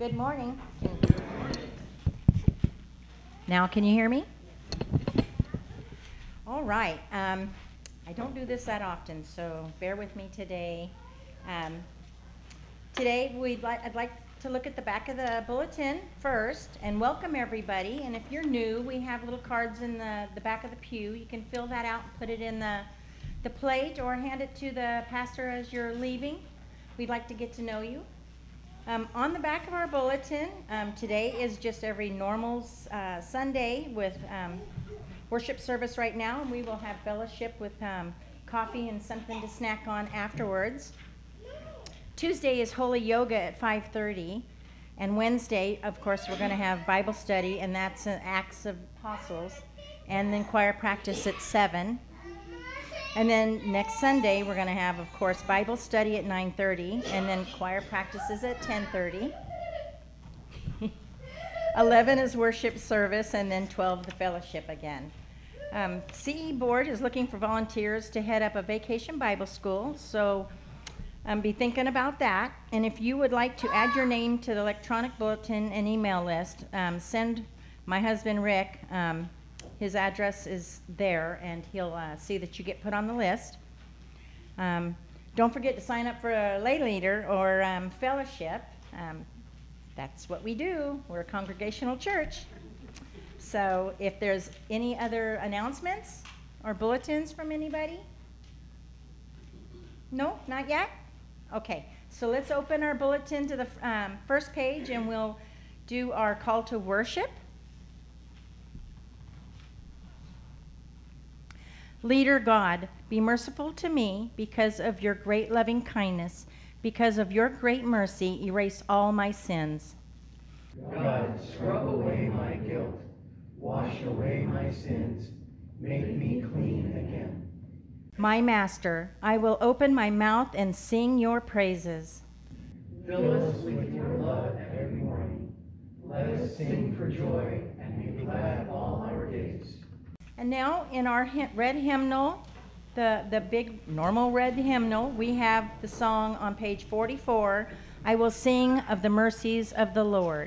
Good morning. Now can you hear me? All right. I don't do this that often, so bear with me today. Today I'd like to look at the back of the bulletin first and welcome everybody. And if you're new, we have little cards in the back of the pew. You can fill that out and put it in the plate or hand it to the pastor as you're leaving. We'd like to get to know you. On the back of our bulletin, today is just every normal Sunday with worship service right now, and we will have fellowship with coffee and something to snack on afterwards. Tuesday is Holy Yoga at 5:30, and Wednesday, of course, we're going to have Bible study, and that's Acts of Apostles, and then choir practice at 7. And then next Sunday, we're going to have, of course, Bible study at 9:30, and then choir practices at 10:30. 11 is worship service, and then 12 the fellowship again. CE Board is looking for volunteers to head up a vacation Bible school, so be thinking about that. And if you would like to add your name to the electronic bulletin and email list, send my husband Rick. His address is there, and he'll see that you get put on the list. Don't forget to sign up for a lay leader or fellowship. That's what we do. We're a congregational church. So if there's any other announcements or bulletins from anybody? No, not yet? Okay, so let's open our bulletin to the first page, and we'll do our call to worship. Leader God, be merciful to me because of your great loving kindness. Because of your great mercy, erase all my sins. God, scrub away my guilt. Wash away my sins. Make me clean again. My Master, I will open my mouth and sing your praises. Fill us with your love every morning. Let us sing for joy and be glad all our days. And now in our red hymnal, the big normal red hymnal, we have the song on page 44, I will sing of the mercies of the Lord.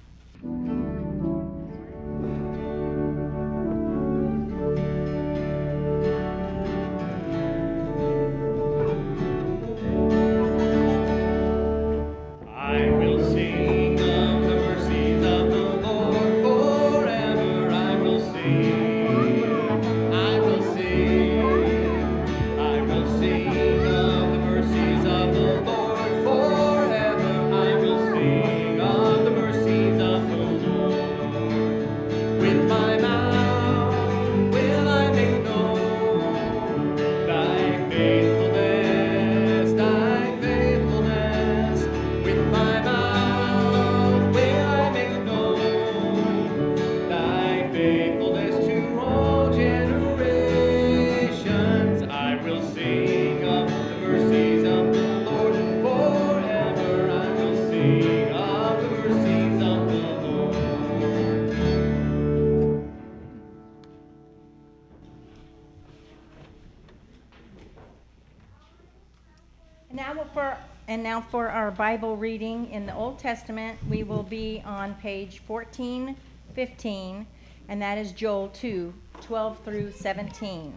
And now for our Bible reading in the Old Testament, we will be on page 1415, and that is Joel 2, 12 through 17.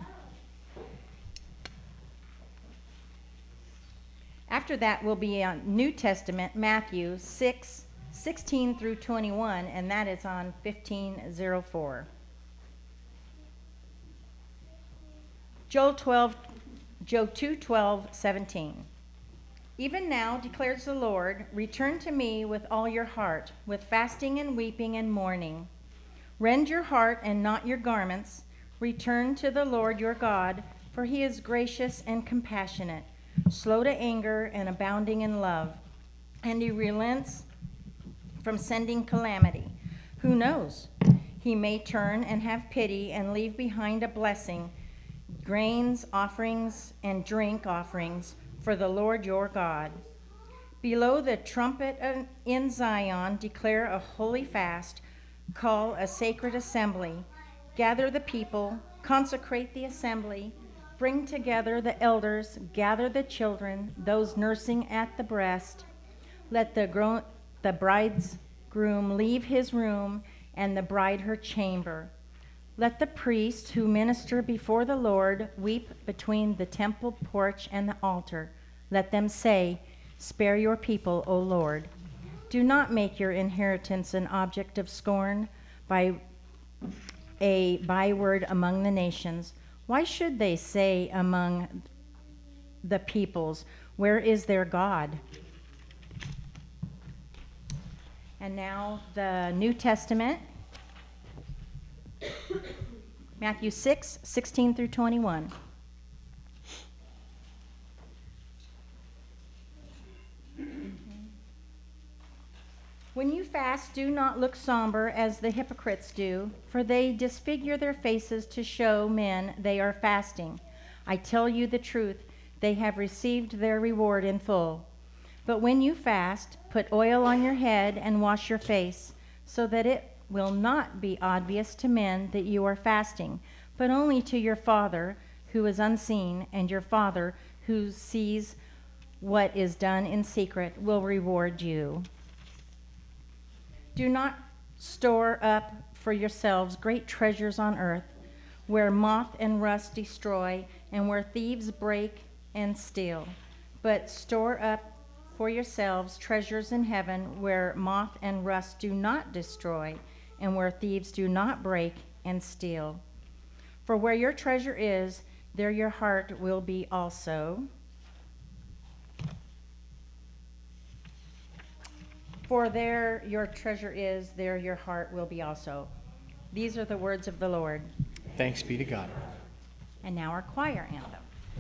After that, we'll be on New Testament, Matthew 6, 16 through 21, and that is on 1504. Joel 2, 12, 17. Even now, declares the Lord, return to me with all your heart, with fasting and weeping and mourning. Rend your heart and not your garments. Return to the Lord your God, for he is gracious and compassionate, slow to anger and abounding in love, and he relents from sending calamity. Who knows? He may turn and have pity and leave behind a blessing, grains offerings and drink offerings, for the Lord your God. Below the trumpet in Zion, declare a holy fast, call a sacred assembly, gather the people, consecrate the assembly, bring together the elders, gather the children, those nursing at the breast. Let the the bridegroom leave his room, and the bride her chamber. Let the priests who minister before the Lord weep between the temple porch and the altar. Let them say, "Spare your people, O Lord. Do not make your inheritance an object of scorn, by a byword among the nations. Why should they say among the peoples, 'Where is their God?'" And now the New Testament, Matthew 6, 16 through 21. When you fast, do not look somber as the hypocrites do, for they disfigure their faces to show men they are fasting. I tell you the truth, they have received their reward in full. But when you fast, put oil on your head and wash your face, so that it will not be obvious to men that you are fasting, but only to your Father who is unseen, and your Father who sees what is done in secret will reward you. Do not store up for yourselves great treasures on earth, where moth and rust destroy, and where thieves break and steal. But store up for yourselves treasures in heaven, where moth and rust do not destroy, and where thieves do not break and steal. For where your treasure is, there your heart will be also. For there your treasure is, there your heart will be also. These are the words of the Lord. Thanks be to God. And now our choir anthem.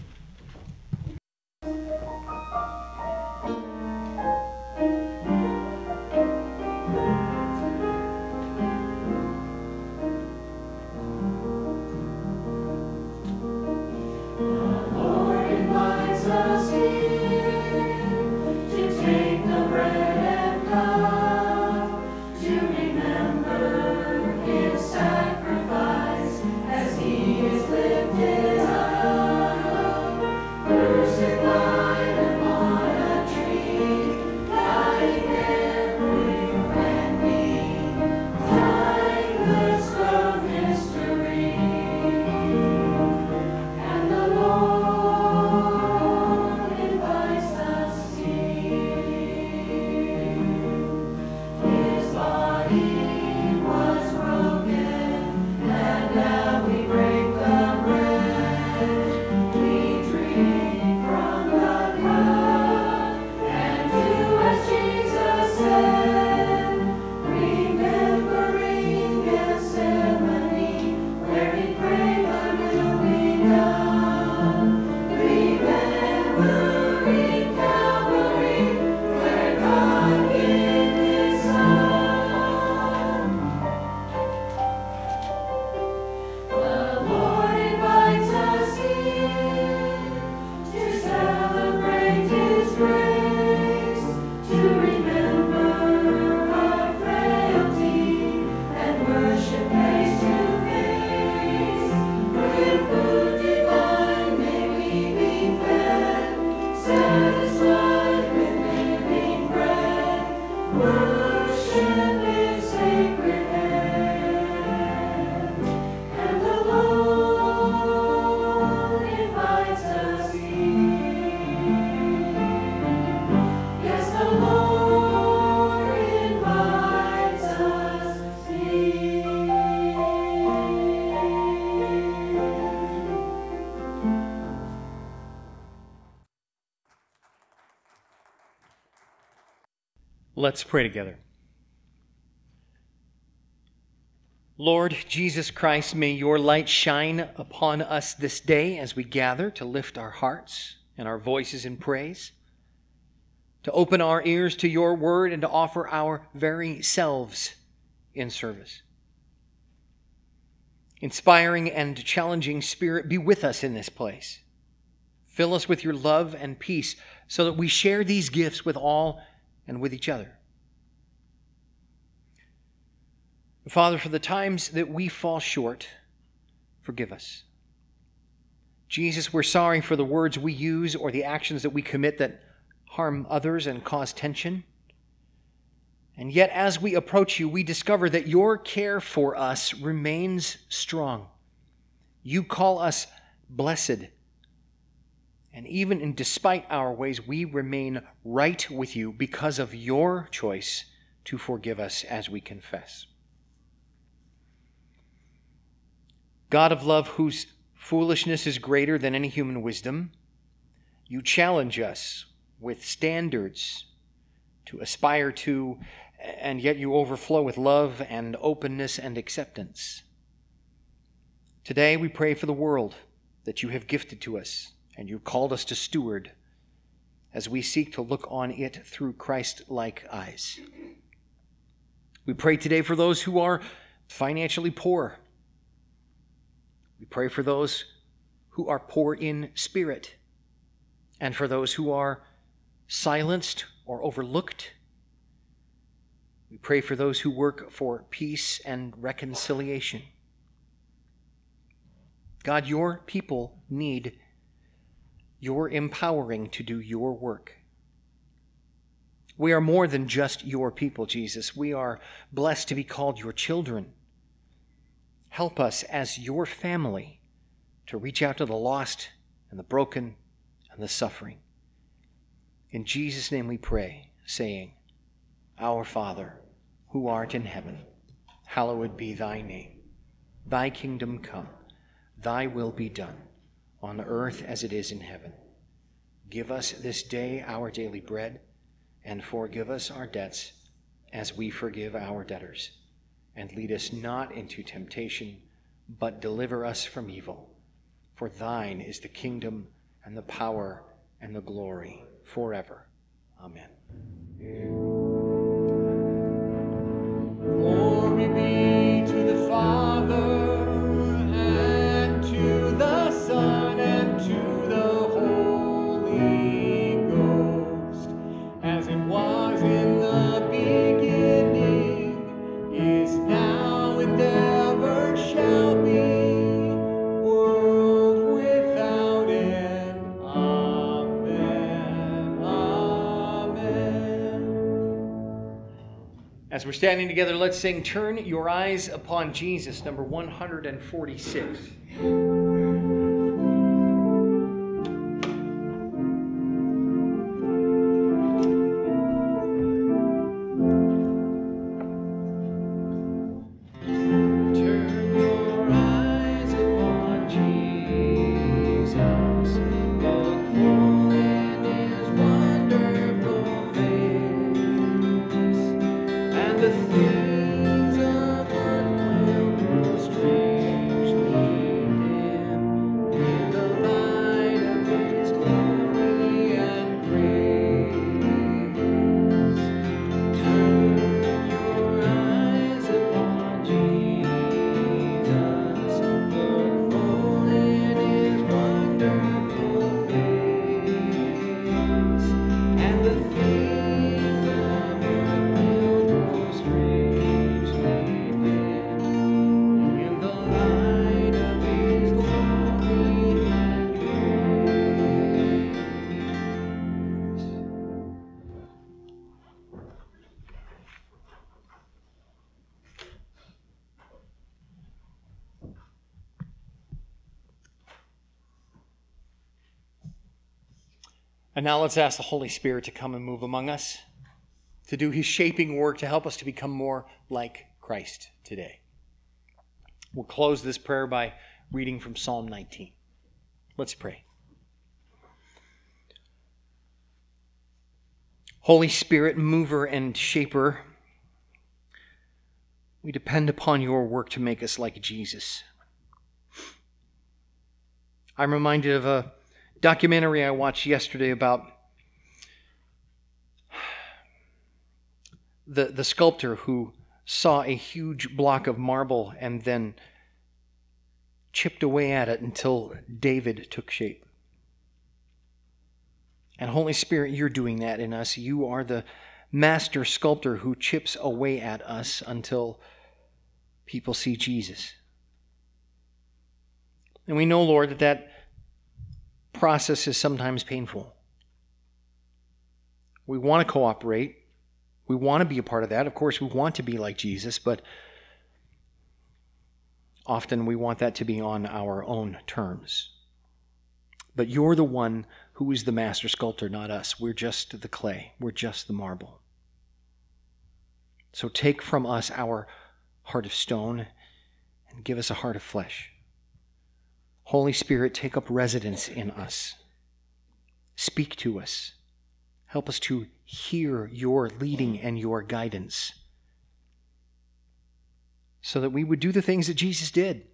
Let's pray together. Lord Jesus Christ, may your light shine upon us this day as we gather to lift our hearts and our voices in praise, to open our ears to your word, and to offer our very selves in service. Inspiring and challenging Spirit, be with us in this place. Fill us with your love and peace so that we share these gifts with all and with each other. Father, for the times that we fall short, forgive us. Jesus, we're sorry for the words we use or the actions that we commit that harm others and cause tension. And yet, as we approach you, we discover that your care for us remains strong. You call us blessed. And even in despite our ways, we remain right with you because of your choice to forgive us as we confess. God of love, whose foolishness is greater than any human wisdom, you challenge us with standards to aspire to, and yet you overflow with love and openness and acceptance. Today we pray for the world that you have gifted to us and you've called us to steward as we seek to look on it through Christ-like eyes. We pray today for those who are financially poor. We pray for those who are poor in spirit and for those who are silenced or overlooked. We pray for those who work for peace and reconciliation. God, your people need your empowering to do your work. We are more than just your people, Jesus. We are blessed to be called your children. Help us as your family to reach out to the lost and the broken and the suffering. In Jesus' name we pray, saying, Our Father, who art in heaven, hallowed be thy name. Thy kingdom come, thy will be done, on earth as it is in heaven. Give us this day our daily bread, and forgive us our debts as we forgive our debtors. And lead us not into temptation, but deliver us from evil. For thine is the kingdom and the power and the glory forever. Amen. Glory be to the Father, and to the Son, and to the Holy Ghost, as it was in the beginning, is now, and ever shall be, world without end. Amen. Amen. As we're standing together, let's sing Turn Your Eyes Upon Jesus, number 146. Turn your eyes upon Jesus. Look full in his wonderful face, and the things of earth will grow strangely dim in the light of his glory and grace. Turn your eyes upon Jesus. Look full in his wonderful face, and the things of earth will grow strangely dim in the light of his glory and grace. And now let's ask the Holy Spirit to come and move among us, to do his shaping work to help us to become more like Christ today. We'll close this prayer by reading from Psalm 19. Let's pray. Holy Spirit, mover and shaper, we depend upon your work to make us like Jesus. I'm reminded of a documentary I watched yesterday about the sculptor who saw a huge block of marble and then chipped away at it until David took shape. And Holy Spirit, you're doing that in us. You are the master sculptor who chips away at us until people see Jesus. And we know, Lord, that process is sometimes painful. We want to cooperate, We want to be a part of that. Of course, we want to be like Jesus, but often we want that to be on our own terms. But you're the one who is the master sculptor, not us. We're just the clay. We're just the marble. So take from us our heart of stone and give us a heart of flesh. Holy Spirit, take up residence in us. Speak to us. Help us to hear your leading and your guidance so that we would do the things that Jesus did,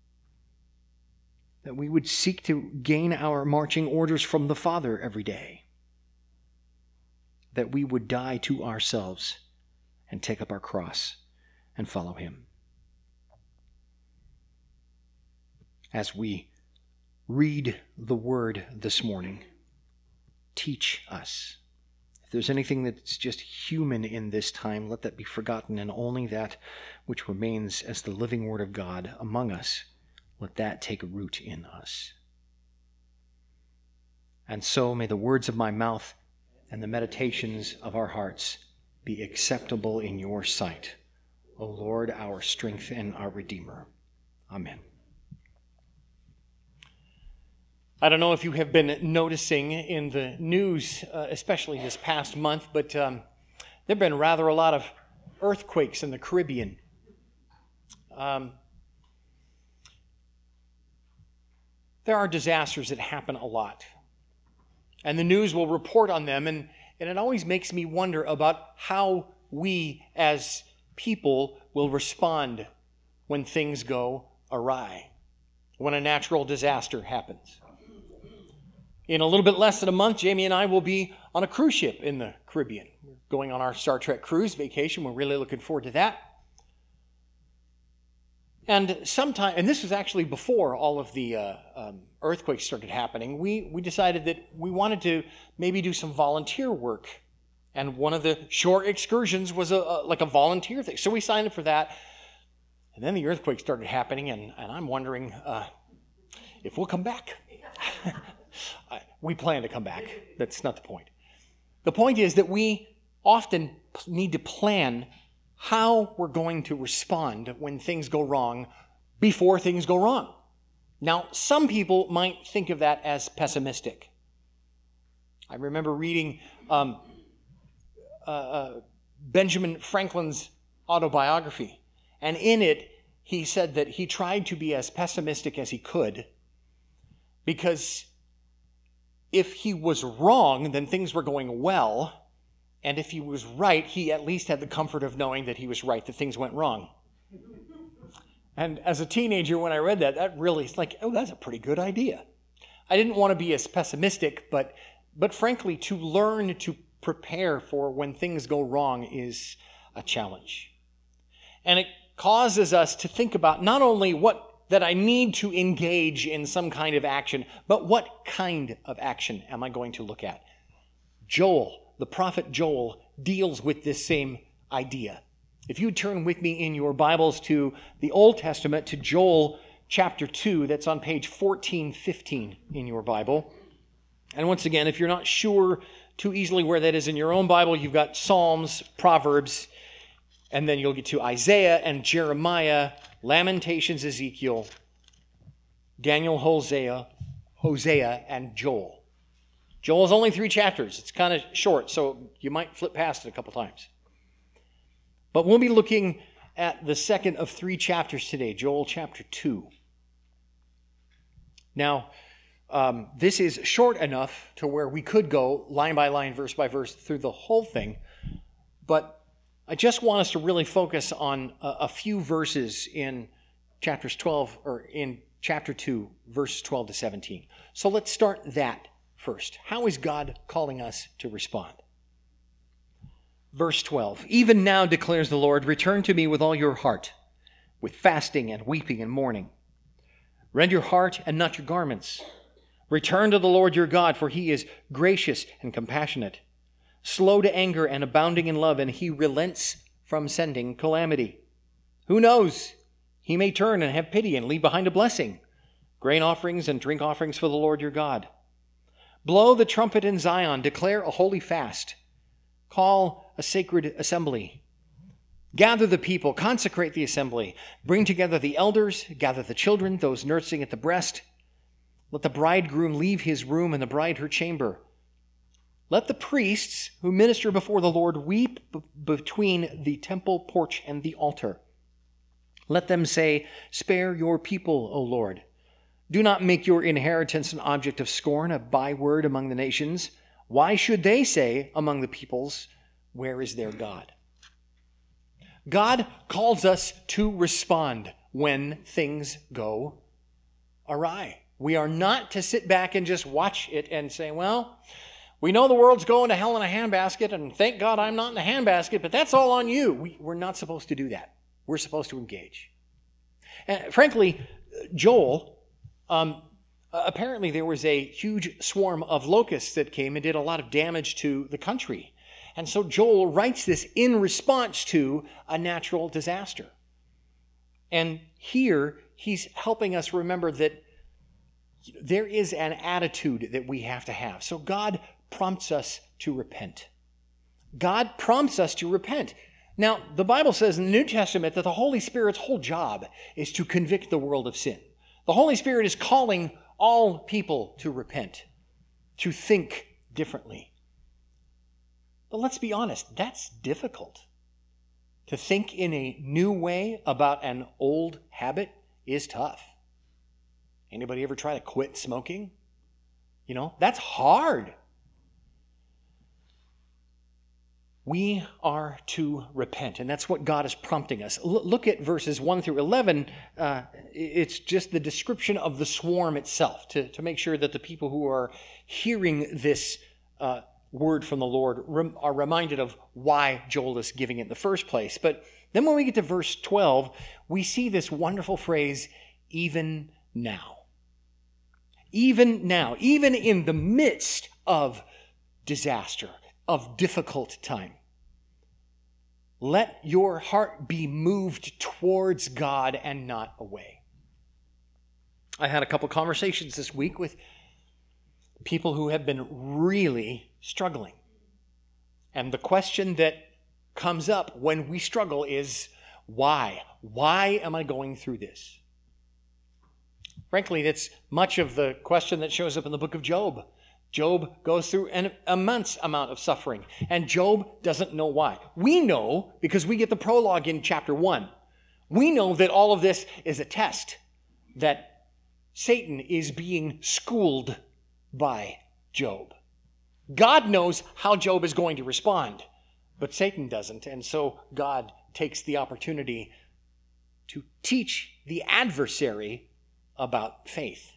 that we would seek to gain our marching orders from the Father every day, that we would die to ourselves and take up our cross and follow him. As we read the word this morning, teach us. If there's anything that's just human in this time, let that be forgotten, and only that which remains as the living word of God among us, let that take root in us. And so may the words of my mouth and the meditations of our hearts be acceptable in your sight, O Lord, our strength and our Redeemer. Amen. I don't know if you have been noticing in the news, especially this past month, but there have been rather a lot of earthquakes in the Caribbean. There are disasters that happen a lot, and the news will report on them, and it always makes me wonder about how we as people will respond when things go awry, when a natural disaster happens. In a little bit less than a month, Jamie and I will be on a cruise ship in the Caribbean. We're going on our Star Trek cruise vacation. We're really looking forward to that. And this was actually before all of the earthquakes started happening, we decided that we wanted to maybe do some volunteer work. And one of the shore excursions was like a volunteer thing. So we signed up for that. And then the earthquake started happening, and I'm wondering if we'll come back. We plan to come back. That's not the point. The point is that we often need to plan how we're going to respond when things go wrong before things go wrong. Now, some people might think of that as pessimistic. I remember reading Benjamin Franklin's autobiography, and in it, he said that he tried to be as pessimistic as he could, because if he was wrong, then things were going well. And if he was right, he at least had the comfort of knowing that he was right, that things went wrong. And as a teenager, when I read that, that really is like, oh, that's a pretty good idea. I didn't want to be as pessimistic, but frankly, to learn to prepare for when things go wrong is a challenge. And it causes us to think about not only that I need to engage in some kind of action, but what kind of action am I going to look at? Joel, the prophet Joel, deals with this same idea. If you turn with me in your Bibles to the Old Testament, to Joel chapter 2, that's on page 1415 in your Bible. And once again, if you're not sure too easily where that is in your own Bible, you've got Psalms, Proverbs, and then you'll get to Isaiah and Jeremiah, Lamentations, Ezekiel, Daniel, Hosea, and Joel. Joel's only 3 chapters. It's kind of short, so you might flip past it a couple times. But we'll be looking at the second of 3 chapters today, Joel chapter 2. Now, this is short enough to where we could go line by line, verse by verse through the whole thing, but I just want us to really focus on a few verses in chapter 2, verses 12 to 17. So let's start that first. How is God calling us to respond? Verse 12, even now declares the Lord, return to me with all your heart, with fasting and weeping and mourning. Rend your heart and not your garments. Return to the Lord your God, for he is gracious and compassionate, slow to anger and abounding in love, and he relents from sending calamity. Who knows? He may turn and have pity and leave behind a blessing, grain offerings and drink offerings for the Lord your God. Blow the trumpet in Zion, declare a holy fast. Call a a sacred assembly. Gather the people, consecrate the assembly, bring together the elders, gather the children, those nursing at the breast. Let the bridegroom leave his room and the bride her chamber. Let the priests who minister before the Lord weep between the temple porch and the altar. Let them say, "Spare your people, O Lord. Do not make your inheritance an object of scorn, a byword among the nations. Why should they say among the peoples, 'Where is their God?'" God calls us to respond when things go awry. We are not to sit back and just watch it and say, well, we know the world's going to hell in a handbasket, and thank God I'm not in the handbasket, but that's all on you. We're not supposed to do that. We're supposed to engage. And frankly, Joel, apparently there was a huge swarm of locusts that came and did a lot of damage to the country. And so Joel writes this in response to a natural disaster. And here he's helping us remember that there is an attitude that we have to have. So God prompts us to repent. God prompts us to repent. Now, the Bible says in the New Testament that the Holy Spirit's whole job is to convict the world of sin. The Holy Spirit is calling all people to repent, to think differently. But let's be honest, that's difficult. To think in a new way about an old habit is tough. Anybody ever try to quit smoking? That's hard. We are to repent, and that's what God is prompting us. Look at verses 1 through 11. It's just the description of the swarm itself to make sure that the people who are hearing this word from the Lord are reminded of why Joel is giving it in the first place. But then when we get to verse 12, we see this wonderful phrase, "even now." Even now, even in the midst of disaster, of difficult time, let your heart be moved towards God and not away. I had a couple conversations this week with people who have been really struggling. And the question that comes up when we struggle is, why? Why am I going through this? Frankly, that's much of the question that shows up in the book of Job. Job goes through an immense amount of suffering, and Job doesn't know why. We know because we get the prologue in chapter 1. We know that all of this is a test, that Satan is being schooled by Job. God knows how Job is going to respond, but Satan doesn't, and so God takes the opportunity to teach the adversary about faith.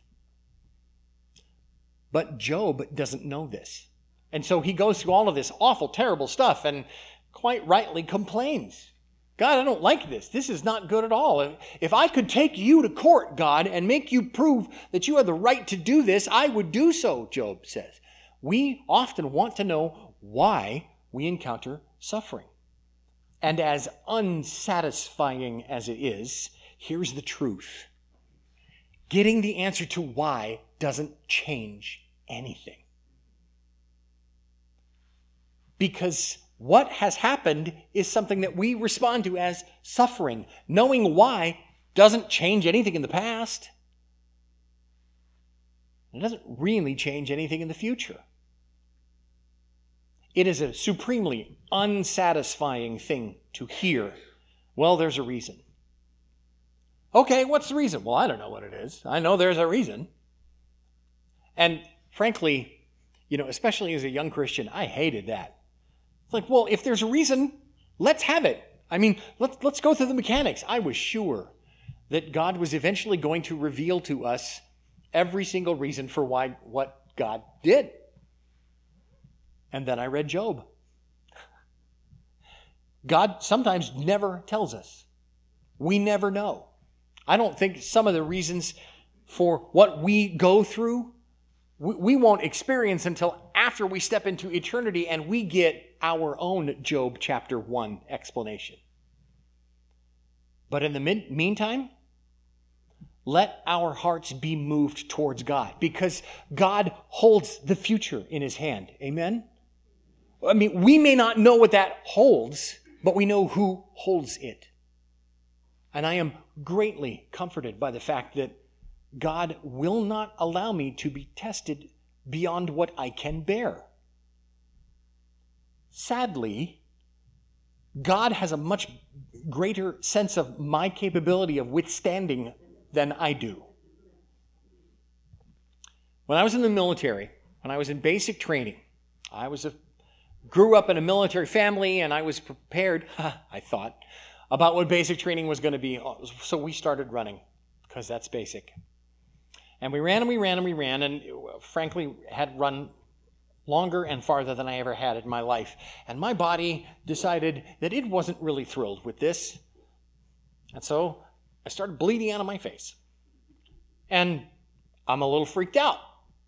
But Job doesn't know this. And so he goes through all of this awful, terrible stuff and quite rightly complains. God, I don't like this. This is not good at all. If I could take you to court, God, and make you prove that you have the right to do this, I would do so, Job says. We often want to know why we encounter suffering. And as unsatisfying as it is, here's the truth. Getting the answer to why doesn't change anything. Because what has happened is something that we respond to as suffering. Knowing why doesn't change anything in the past. It doesn't really change anything in the future. It is a supremely unsatisfying thing to hear. Well, there's a reason. Okay, what's the reason? Well, I don't know what it is. I know there's a reason. And frankly, especially as a young Christian, I hated that. It's like, well, if there's a reason, let's have it. I mean, let's go through the mechanics. I was sure that God was eventually going to reveal to us every single reason for what God did. And then I read Job. God sometimes never tells us. We never know. I don't think some of the reasons for what we go through, we won't experience until after we step into eternity and we get our own Job chapter 1 explanation. But in the meantime, let our hearts be moved towards God because God holds the future in his hand. Amen? I mean, we may not know what that holds, but we know who holds it. And I am greatly comforted by the fact that God will not allow me to be tested beyond what I can bear. Sadly, God has a much greater sense of my capability of withstanding than I do. When I was in the military, when I was in basic training, grew up in a military family, and I was prepared, I thought, about what basic training was going to be. So we started running, because that's basic. And we ran and we ran and we ran, and frankly had run longer and farther than I ever had in my life. And my body decided that it wasn't really thrilled with this. And so I started bleeding out of my face. And I'm a little freaked out.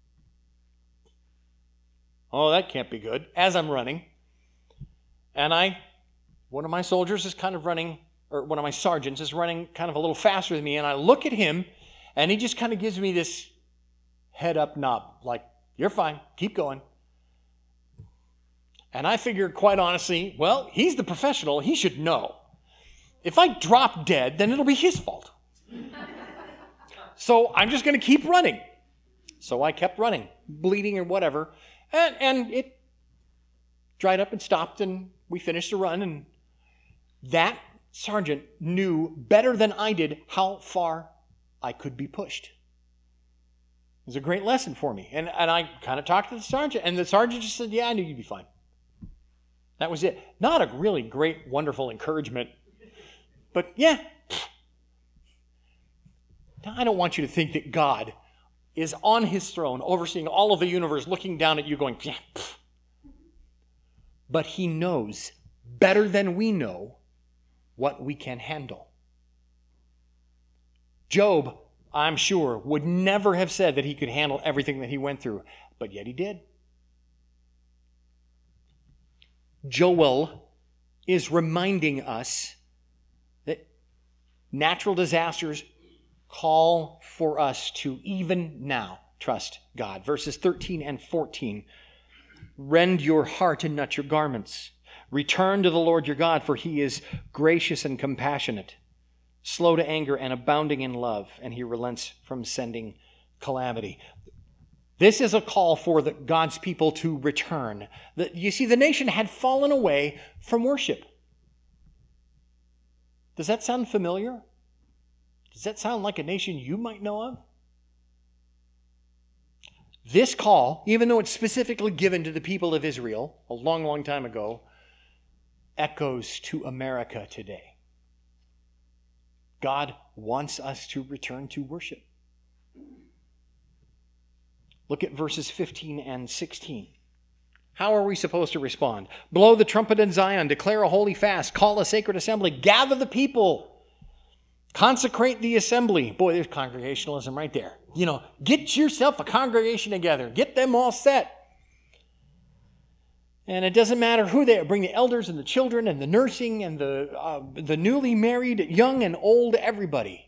Oh, that can't be good. As I'm running. And one of my soldiers is kind of running, or one of my sergeants is running kind of a little faster than me. And I look at him, and he just kind of gives me this head up nod, like, you're fine, keep going. And I figured, quite honestly, well, he's the professional, he should know. If I drop dead, then it'll be his fault. So I'm just going to keep running. So I kept running, bleeding or whatever, and it dried up and stopped, and we finished the run, and that sergeant knew better than I did how far I could be pushed. It was a great lesson for me. And I kind of talked to the sergeant, and the sergeant just said, yeah, I knew you'd be fine. That was it. Not a really great, wonderful encouragement, but yeah. Now, I don't want you to think that God is on his throne, overseeing all of the universe, looking down at you going, yeah. But he knows better than we know what we can handle. Job, I'm sure, would never have said that he could handle everything that he went through, but yet he did. Joel is reminding us that natural disasters call for us to even now trust God. Verses 13 and 14. Rend your heart and not your garments. Return to the Lord your God, for he is gracious and compassionate, slow to anger and abounding in love, and he relents from sending calamity. This is a call for God's people to return. You see, the nation had fallen away from worship. Does that sound familiar? Does that sound like a nation you might know of? This call, even though it's specifically given to the people of Israel a long, long time ago, echoes to America today. God wants us to return to worship. Look at verses 15 and 16. How are we supposed to respond? Blow the trumpet in Zion, declare a holy fast, call a sacred assembly, gather the people, consecrate the assembly. Boy, there's congregationalism right there. Get yourself a congregation together. Get them all set. And it doesn't matter who they are. Bring the elders and the children and the nursing and the newly married, young and old, everybody.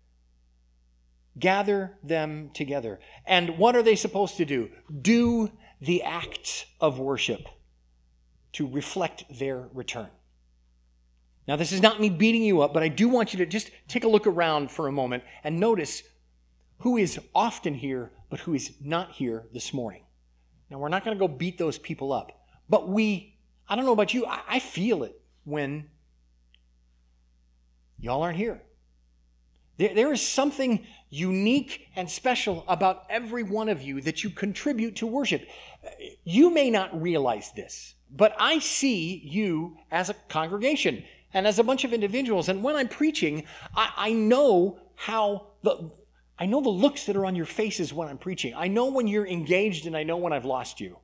Gather them together. And what are they supposed to do? Do the acts of worship to reflect their return. Now, this is not me beating you up, but I do want you to just take a look around for a moment and notice who is often here, but who is not here this morning. Now, we're not going to go beat those people up, but I don't know about you, I feel it when y'all aren't here. There is something unique and special about every one of you that you contribute to worship. You may not realize this, but I see you as a congregation and as a bunch of individuals. And when I'm preaching, I know the looks that are on your faces when I'm preaching. I know when you're engaged, and I know when I've lost you.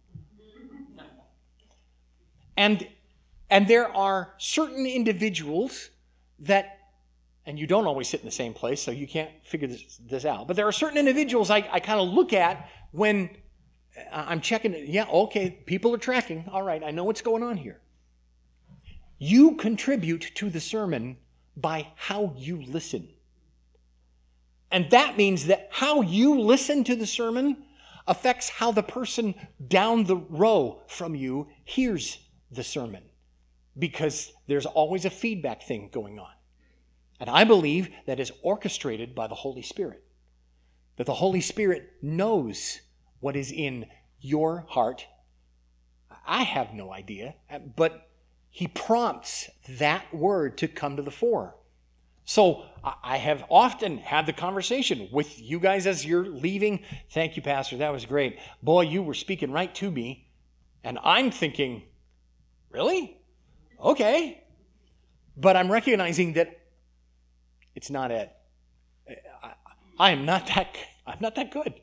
And there are certain individuals that, and you don't always sit in the same place, so you can't figure this out. But there are certain individuals I kind of look at when I'm checking. Yeah, okay, people are tracking. All right, I know what's going on here. You contribute to the sermon by how you listen. And that means that how you listen to the sermon affects how the person down the row from you hears the sermon, because there's always a feedback thing going on. And I believe that is orchestrated by the Holy Spirit, that the Holy Spirit knows what is in your heart. I have no idea, but he prompts that word to come to the fore. So I have often had the conversation with you guys as you're leaving. Thank you, Pastor. That was great. Boy, you were speaking right to me. And I'm thinking, really? Okay. But I'm recognizing that it's not it. I'm not that good.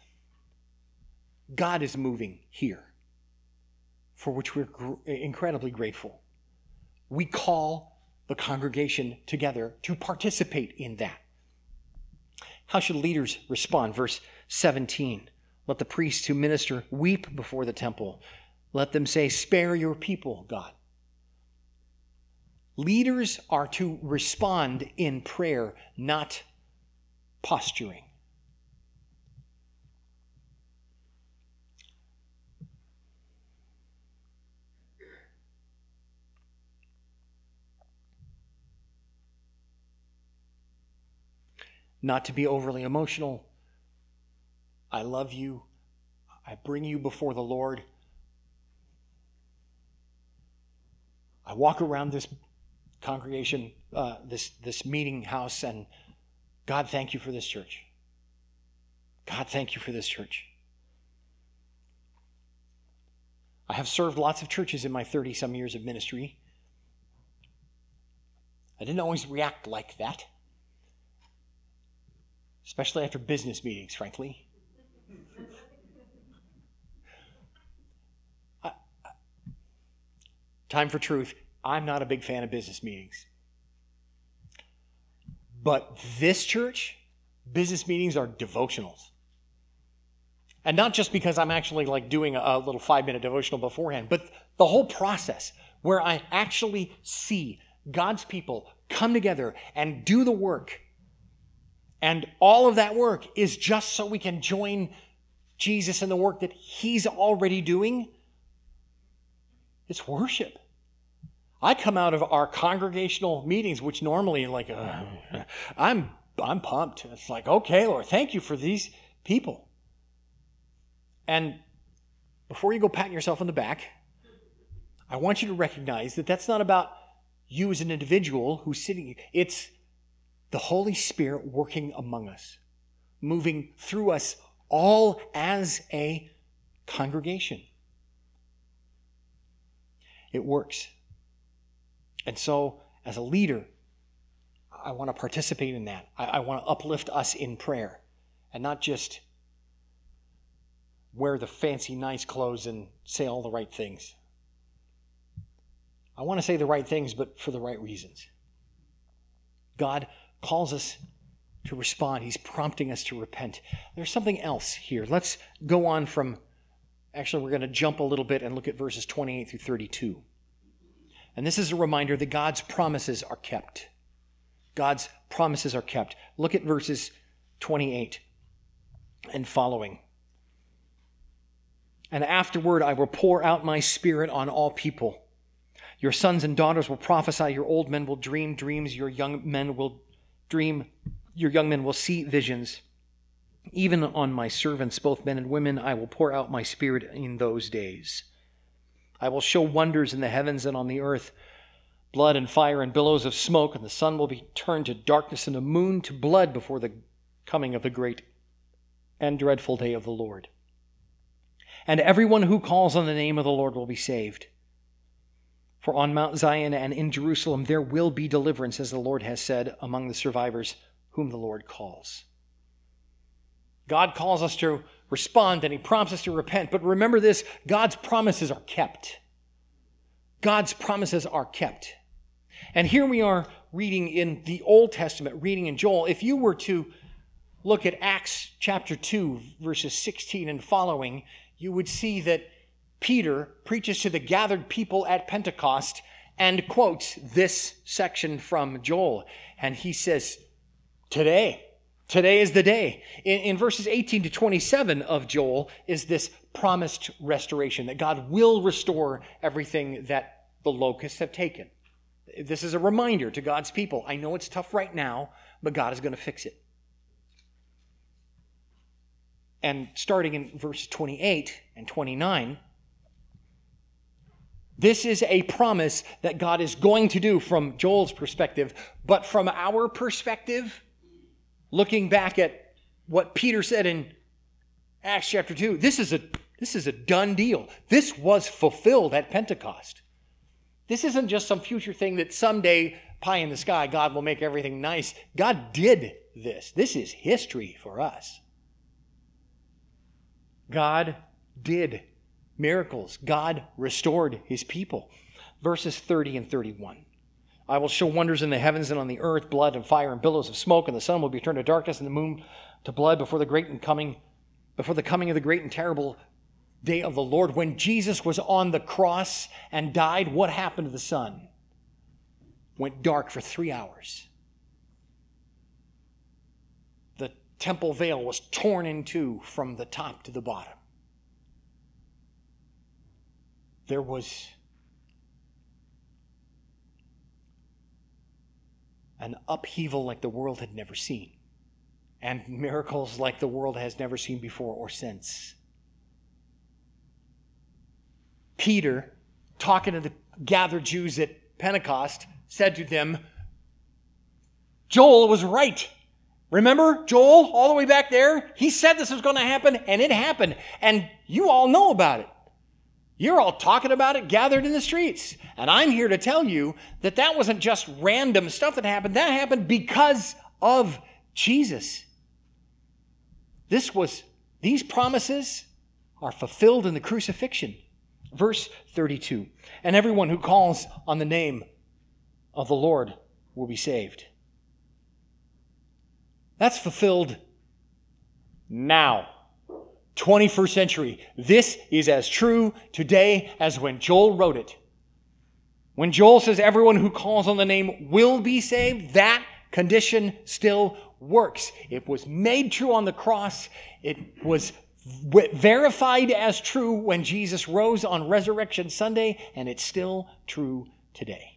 God is moving here, for which we're incredibly grateful. We call the congregation together to participate in that. How should leaders respond? Verse 17. Let the priests who minister weep before the temple. Let them say, spare your people, God. Leaders are to respond in prayer, not posturing. Not to be overly emotional. I love you. I bring you before the Lord. I walk around this congregation, this meeting house, and God, thank you for this church. God, thank you for this church. I have served lots of churches in my 30-some years of ministry. I didn't always react like that, especially after business meetings, frankly. Time for truth. I'm not a big fan of business meetings. But this church, business meetings are devotionals. And not just because I'm actually like doing a little 5-minute devotional beforehand, but the whole process where I actually see God's people come together and do the work. And all of that work is just so we can join Jesus in the work that he's already doing. It's worship. I come out of our congregational meetings, which normally I'm pumped. It's like, okay, Lord, thank you for these people. And before you go patting yourself on the back, I want you to recognize that that's not about you as an individual who's sitting. It's the Holy Spirit working among us, moving through us all as a congregation. It works. And so, as a leader, I want to participate in that. I want to uplift us in prayer and not just wear the fancy, nice clothes and say all the right things. I want to say the right things, but for the right reasons. God calls us to respond. He's prompting us to repent. There's something else here. Let's go on from, actually, we're going to jump a little bit and look at verses 28 through 32. And this is a reminder that God's promises are kept. God's promises are kept. Look at verses 28 and following. And afterward I will pour out my spirit on all people. Your sons and daughters will prophesy, your old men will dream dreams, your young men will see visions. Even on my servants, both men and women, I will pour out my spirit in those days. I will show wonders in the heavens and on the earth, blood and fire and billows of smoke, and the sun will be turned to darkness and the moon to blood before the coming of the great and dreadful day of the Lord. And everyone who calls on the name of the Lord will be saved. For on Mount Zion and in Jerusalem there will be deliverance, as the Lord has said, among the survivors whom the Lord calls. God calls us to respond and he prompts us to repent. But remember this, God's promises are kept. God's promises are kept. And here we are reading in the Old Testament, reading in Joel. If you were to look at Acts chapter 2, verses 16 and following, you would see that Peter preaches to the gathered people at Pentecost and quotes this section from Joel. And he says, Today Today is the day. In verses 18 to 27 of Joel is this promised restoration, that God will restore everything that the locusts have taken. This is a reminder to God's people. I know it's tough right now, but God is going to fix it. And starting in verses 28 and 29, this is a promise that God is going to do from Joel's perspective, but from our perspective, looking back at what Peter said in Acts chapter 2, this is a done deal. This was fulfilled at Pentecost. This isn't just some future thing that someday, pie in the sky, God will make everything nice. God did this. This is history for us. God did miracles. God restored his people. Verses 30 and 31. I will show wonders in the heavens and on the earth, blood and fire and billows of smoke, and the sun will be turned to darkness and the moon to blood before the coming of the great and terrible day of the Lord. When Jesus was on the cross and died, what happened to the sun? Went dark for 3 hours. The temple veil was torn in two from the top to the bottom. There was an upheaval like the world had never seen, and miracles like the world has never seen before or since. Peter, talking to the gathered Jews at Pentecost, said to them, Joel was right. Remember Joel all the way back there? He said this was going to happen, and it happened. And you all know about it. You're all talking about it, gathered in the streets. And I'm here to tell you that that wasn't just random stuff that happened. That happened because of Jesus. These promises are fulfilled in the crucifixion. Verse 32, and everyone who calls on the name of the Lord will be saved. That's fulfilled now, 21st century. This is as true today as when Joel wrote it. When Joel says everyone who calls on the name will be saved, that condition still works. It was made true on the cross. It was verified as true when Jesus rose on Resurrection Sunday, and it's still true today.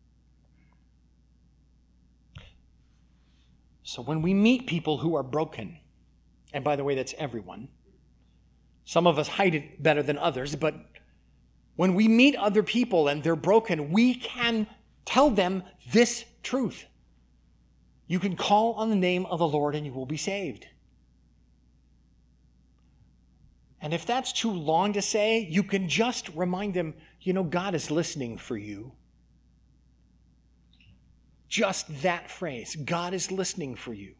So when we meet people who are broken, and by the way, that's everyone. Some of us hide it better than others, but when we meet other people and they're broken, we can tell them this truth. You can call on the name of the Lord and you will be saved. And if that's too long to say, you can just remind them, God is listening for you. Just that phrase, God is listening for you.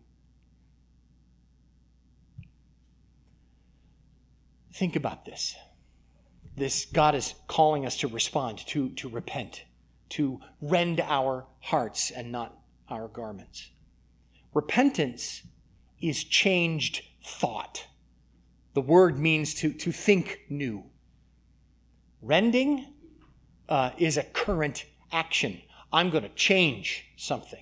Think about this. God is calling us to respond, to repent, to rend our hearts and not our garments. Repentance is changed thought. The word means to think new. Rending is a current action. I'm going to change something.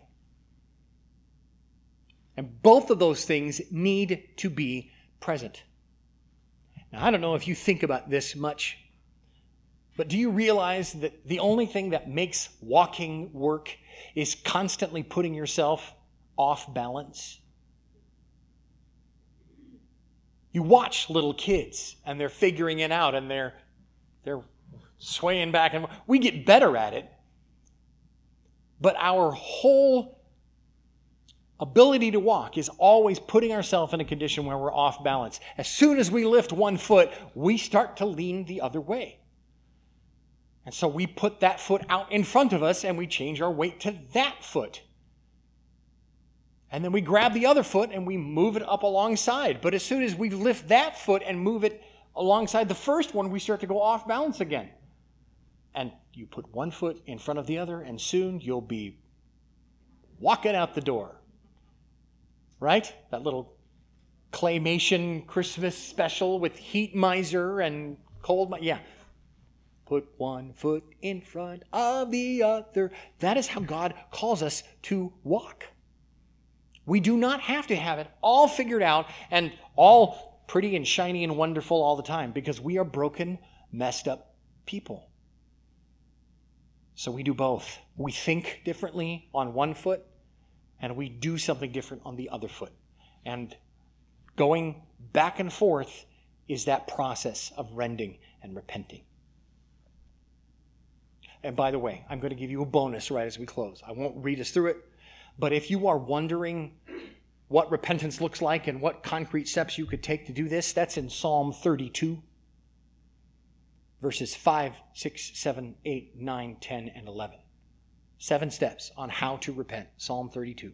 And both of those things need to be present. Now, I don't know if you think about this much, but do you realize that the only thing that makes walking work is constantly putting yourself off balance? You watch little kids and they're figuring it out and they're swaying back and forth. We get better at it. But our whole ability to walk is always putting ourselves in a condition where we're off balance. As soon as we lift one foot, we start to lean the other way. And so we put that foot out in front of us and we change our weight to that foot. And then we grab the other foot and we move it up alongside. But as soon as we lift that foot and move it alongside the first one, we start to go off balance again. And you put one foot in front of the other, and soon you'll be walking out the door. Right? That little claymation Christmas special with Heat Miser and Cold Miser. Yeah. Put one foot in front of the other. That is how God calls us to walk. We do not have to have it all figured out and all pretty and shiny and wonderful all the time, because we are broken, messed up people. So we do both. We think differently on one foot, and we do something different on the other foot. And going back and forth is that process of rending and repenting. And by the way, I'm going to give you a bonus right as we close. I won't read us through it, but if you are wondering what repentance looks like and what concrete steps you could take to do this, that's in Psalm 32. Verses 5, 6, 7, 8, 9, 10, and 11. 7 steps on how to repent. Psalm 32.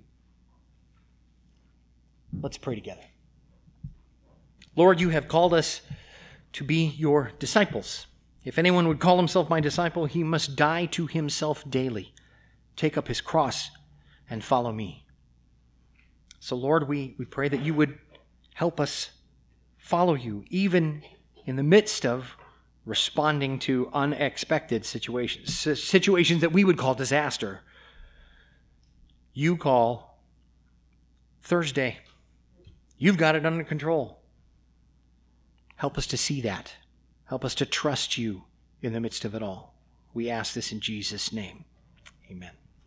Let's pray together. Lord, you have called us to be your disciples. If anyone would call himself my disciple, he must die to himself daily, take up his cross, and follow me. So, Lord, we pray that you would help us follow you, even in the midst of responding to unexpected situations that we would call disaster. You call Thursday. You've got it under control. Help us to see that. Help us to trust you in the midst of it all. We ask this in Jesus' name. Amen.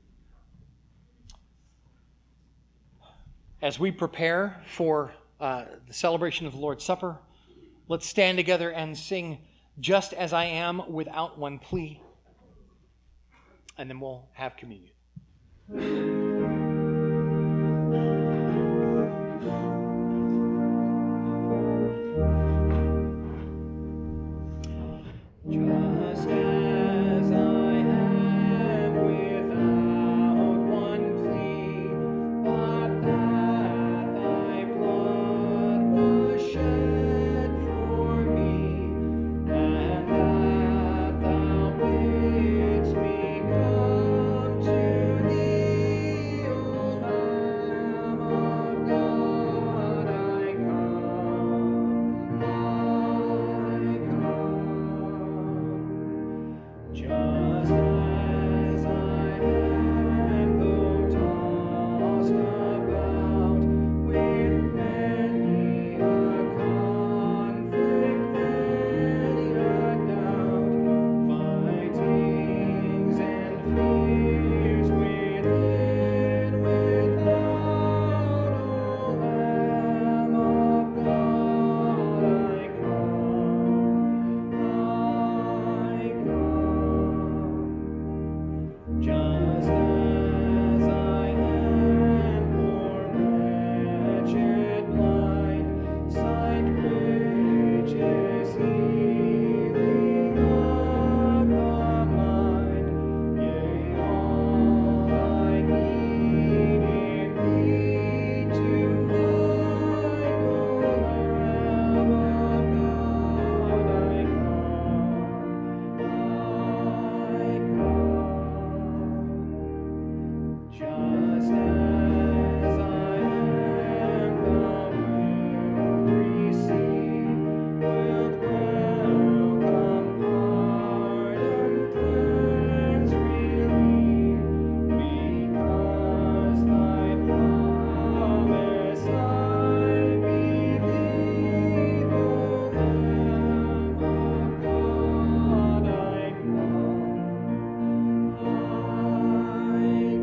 As we prepare for the celebration of the Lord's Supper, let's stand together and sing "Just As I Am" without one plea, and then we'll have communion. Just as I am without one plea, but that thy blood was shed for me, and that thou bidst me come to thee, O Lamb of God, I come, I come. Just as I am, though tossed about with many a conflict, many a doubt, fightings and fears within, without, O Lamb of God, I come, I come. Just as I am, poor, wretched, blind, sight riches healing of the mind, yea, all I need in thee to find, O Lamb of God, I come, I come. Just as I am, thou wilt receive, wilt welcome, pardon, cleanse, relieve, because thy promise I believe, O Lamb of God, I come, I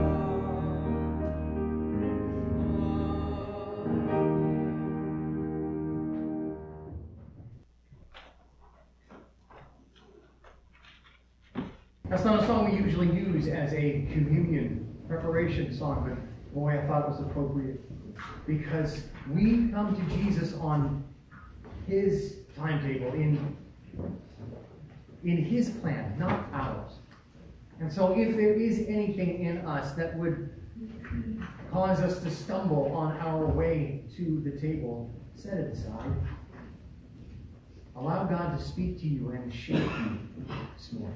That's not a song we usually use as a communion preparation song, but boy, I thought it was appropriate. Because we come to Jesus on his timetable, in his plan, not ours. And so if there is anything in us that would cause us to stumble on our way to the table, set it aside. Allow God to speak to you and shape you this morning.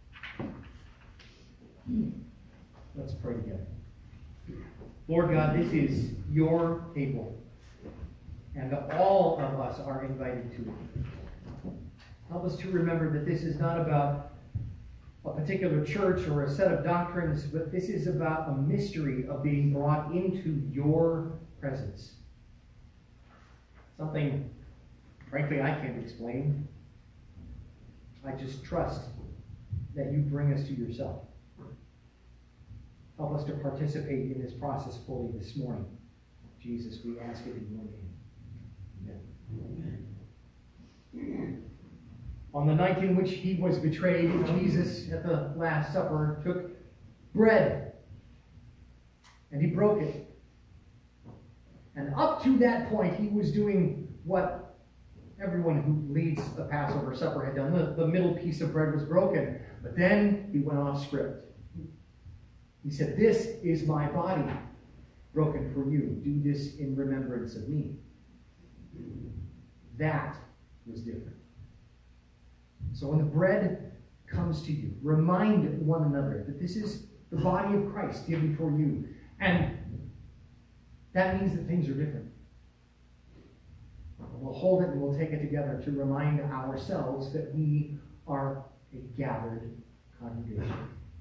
Let's pray together. Lord God, this is your table, and all of us are invited to it. Help us to remember that this is not about a particular church or a set of doctrines, but this is about a mystery of being brought into your presence. Something, frankly, I can't explain. I just trust that you bring us to yourself. Help us to participate in this process fully this morning. Jesus, we ask it in your name. Amen. On the night in which he was betrayed, Jesus, at the Last Supper, took bread and he broke it. And up to that point, he was doing what everyone who leads a Passover supper had done. The middle piece of bread was broken, but then he went off script. He said, "This is my body broken for you. Do this in remembrance of me." That was different. So when the bread comes to you, remind one another that this is the body of Christ given for you. And that means that things are different. We'll hold it and we'll take it together to remind ourselves that we are a gathered congregation.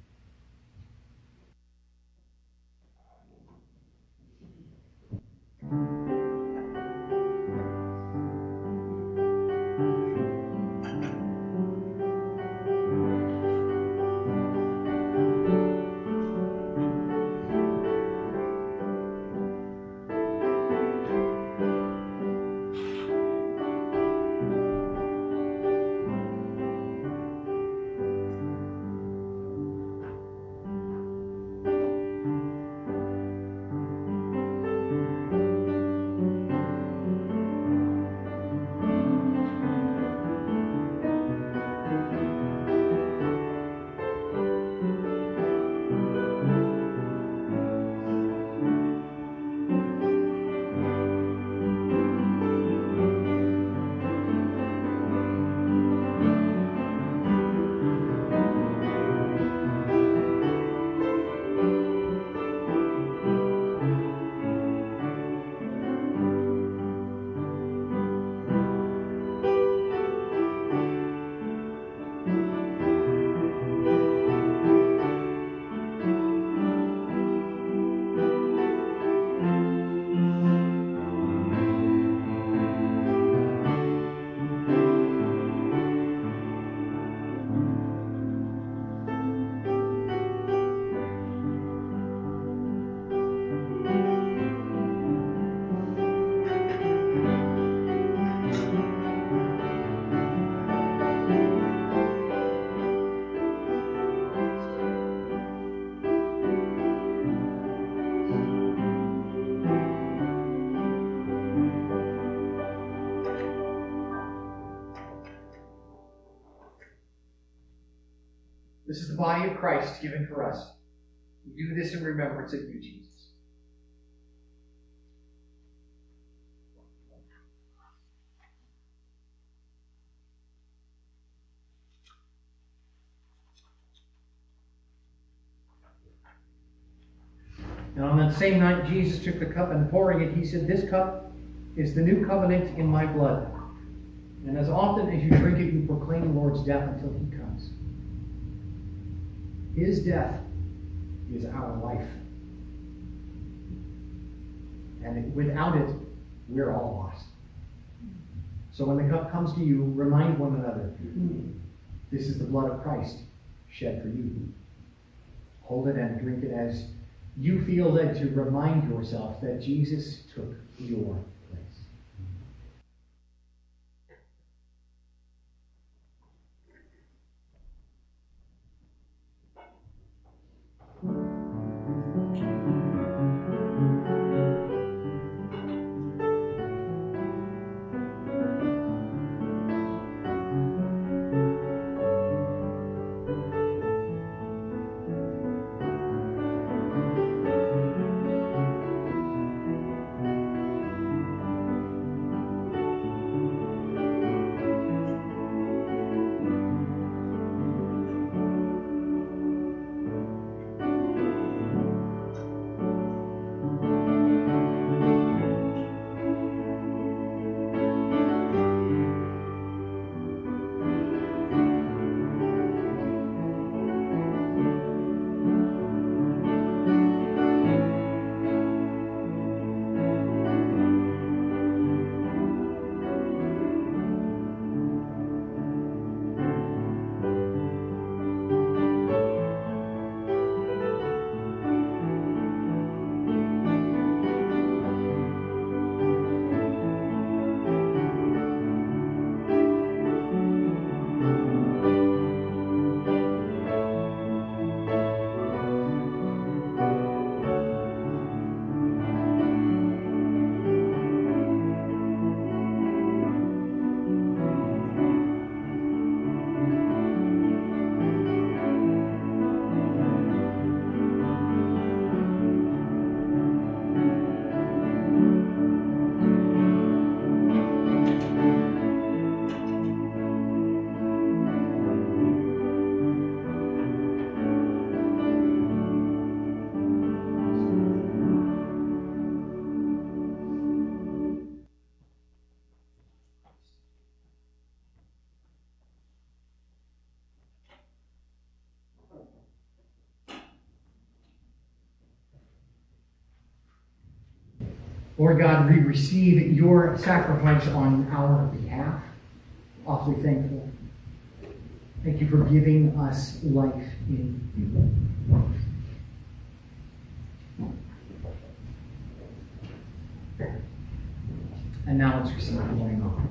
This is the body of Christ given for us. We do this in remembrance of you, Jesus. And on that same night, Jesus took the cup, and pouring it, he said, "This cup is the new covenant in my blood. And as often as you drink it, you proclaim the Lord's death until he comes." His death is our life. And without it, we're all lost. So when the cup comes to you, remind one another, this is the blood of Christ shed for you. Hold it and drink it as you feel led to remind yourself that Jesus took your place. Lord God, we receive your sacrifice on our behalf. Awfully thankful. Thank you for giving us life in you. And now let's receive the morning offering.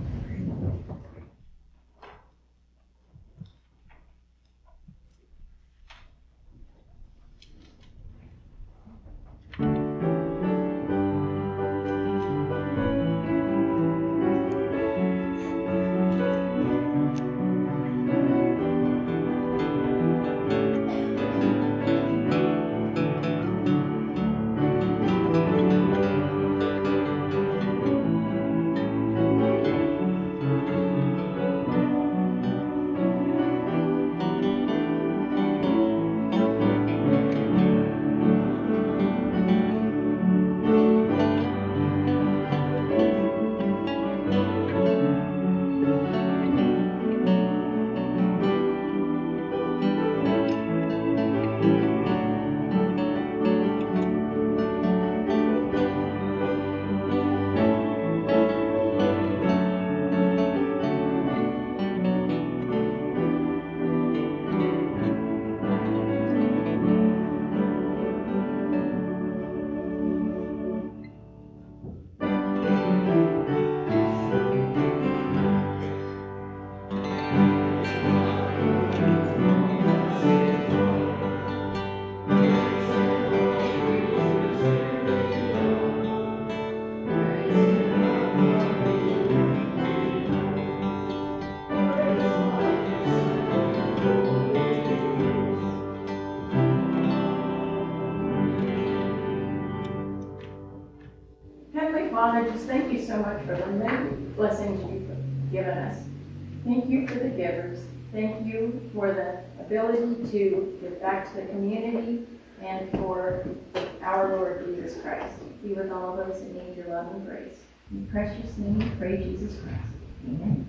Heavenly Father, just thank you so much for the many blessings you've given us. Thank you for the givers. Thank you for the ability to give back to the community and for our Lord Jesus Christ. Be with all those that need your love and grace. In precious name we pray, Jesus Christ. Amen.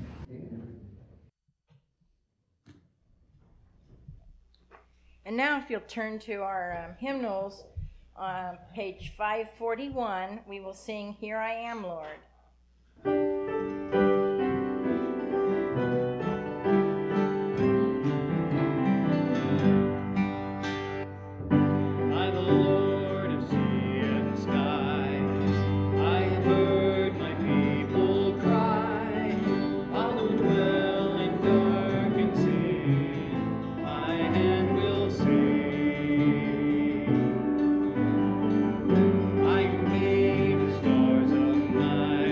And now if you'll turn to our hymnals, on page 541, we will sing, Here I Am, Lord. I made the stars of night.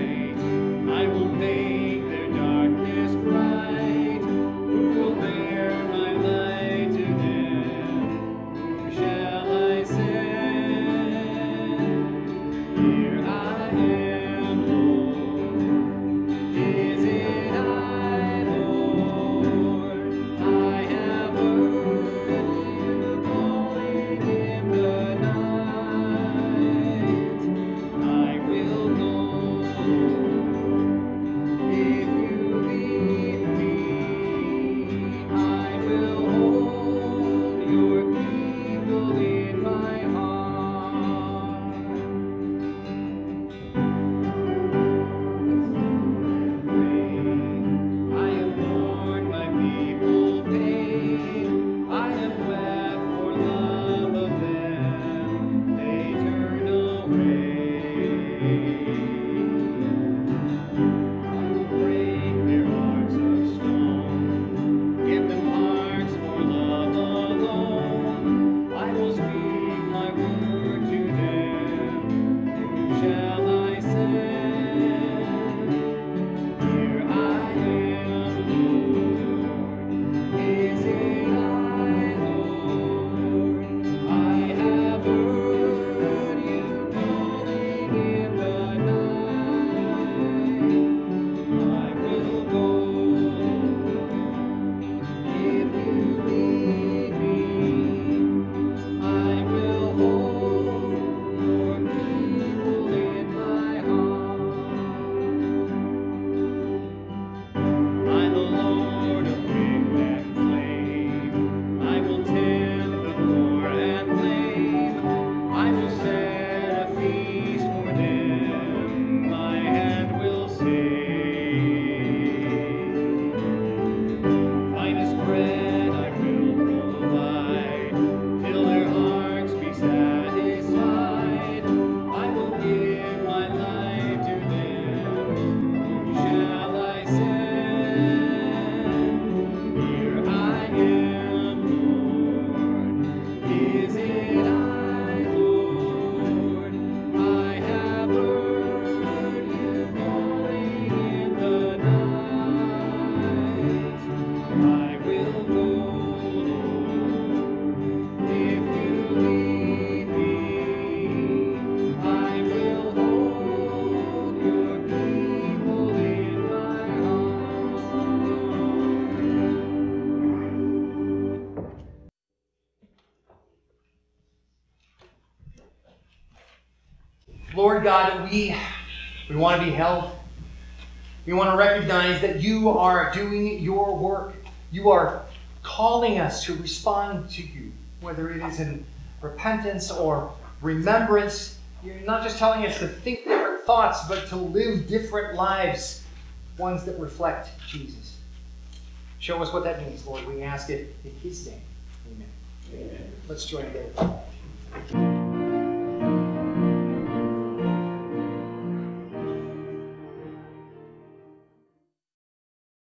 Lord God, we want to be held. We want to recognize that you are doing your work. You are calling us to respond to you, whether it is in repentance or remembrance. You're not just telling us to think different thoughts, but to live different lives, ones that reflect Jesus. Show us what that means, Lord. We ask it in His name. Amen. Let's join together.